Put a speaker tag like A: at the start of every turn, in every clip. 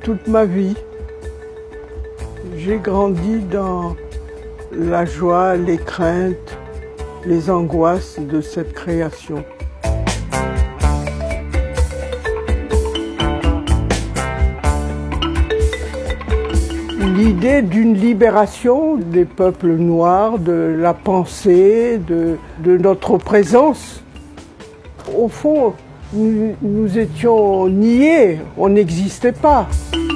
A: toute ma vie. J'ai grandi dans la joie, les craintes, les angoisses de cette création. L'idée d'une libération des peuples noirs, de la pensée, de notre présence. Au fond, nous étions niés, on n'existait pas.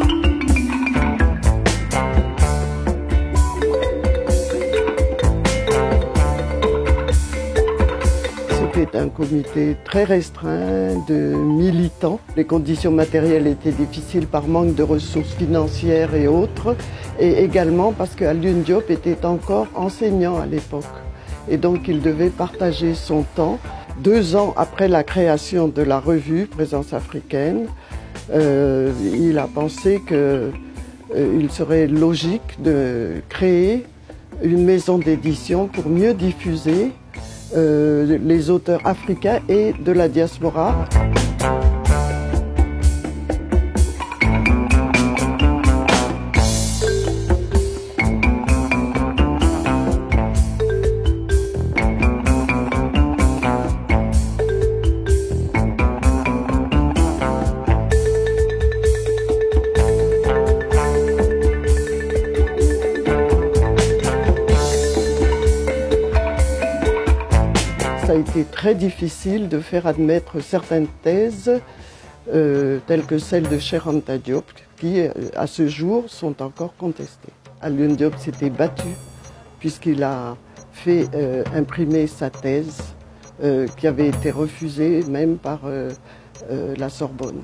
A: C'était un comité très restreint de militants. Les conditions matérielles étaient difficiles par manque de ressources financières et autres. Et également parce qu'Alioune Diop était encore enseignant à l'époque. Et donc il devait partager son temps. 2 ans après la création de la revue Présence africaine, il a pensé qu'il serait logique de créer une maison d'édition pour mieux diffuser les auteurs africains et de la diaspora. Ça a été très difficile de faire admettre certaines thèses, telles que celle de Cheikh Anta Diop, qui, à ce jour, sont encore contestées. Alioune Diop s'était battu, puisqu'il a fait imprimer sa thèse, qui avait été refusée même par la Sorbonne.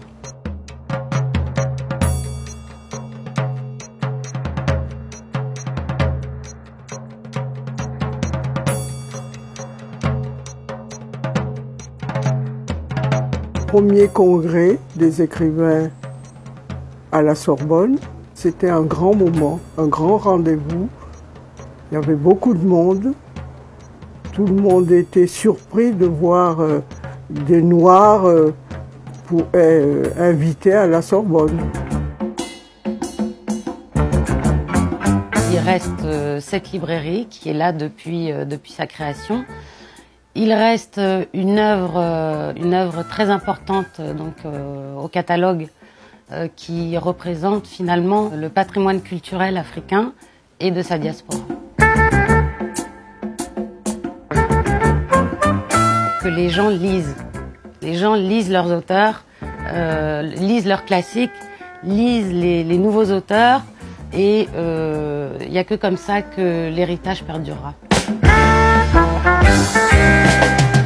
A: Premier congrès des écrivains à la Sorbonne. C'était un grand moment, un grand rendez-vous. Il y avait beaucoup de monde. Tout le monde était surpris de voir des Noirs invités à la Sorbonne.
B: Il reste cette librairie qui est là depuis sa création. Il reste une œuvre très importante donc, au catalogue qui représente finalement le patrimoine culturel africain et de sa diaspora. Que les gens lisent leurs auteurs, lisent leurs classiques, lisent les nouveaux auteurs et il n'y a que comme ça que l'héritage perdurera.